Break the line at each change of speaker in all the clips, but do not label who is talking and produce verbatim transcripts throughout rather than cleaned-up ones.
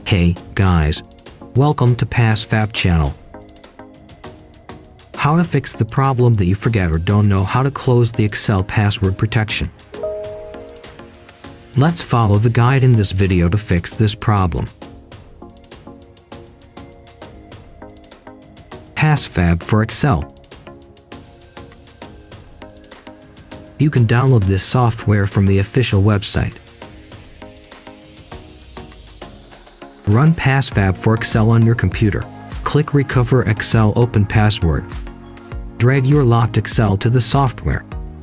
Hey guys, welcome to PassFab channel. How to fix the problem that you forget or don't know how to close the Excel password protection. Let's follow the guide in this video to fix this problem. PassFab for Excel. You can download this software from the official website. Run PassFab for Excel on your computer. Click Recover Excel Open Password. Drag your locked Excel to the software.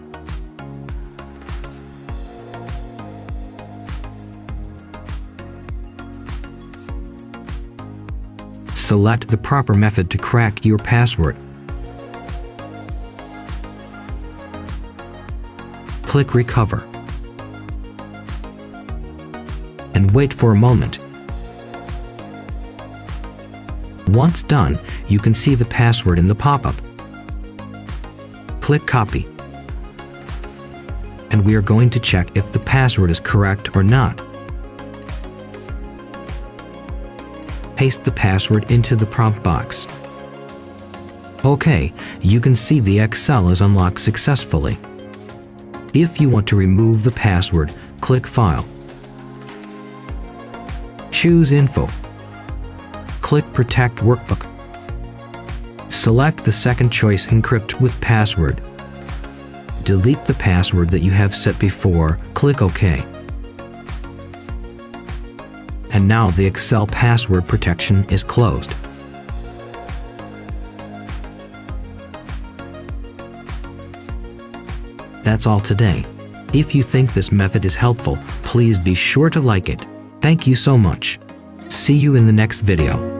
Select the proper method to crack your password. Click Recover. And wait for a moment. Once done, you can see the password in the pop-up. Click Copy. And we are going to check if the password is correct or not. Paste the password into the prompt box. Okay, you can see the Excel is unlocked successfully. If you want to remove the password, click File. Choose Info. Click Protect Workbook. Select the second choice, Encrypt with Password. Delete the password that you have set before, click OK. And now the Excel password protection is closed. That's all today. If you think this method is helpful, please be sure to like it. Thank you so much. See you in the next video.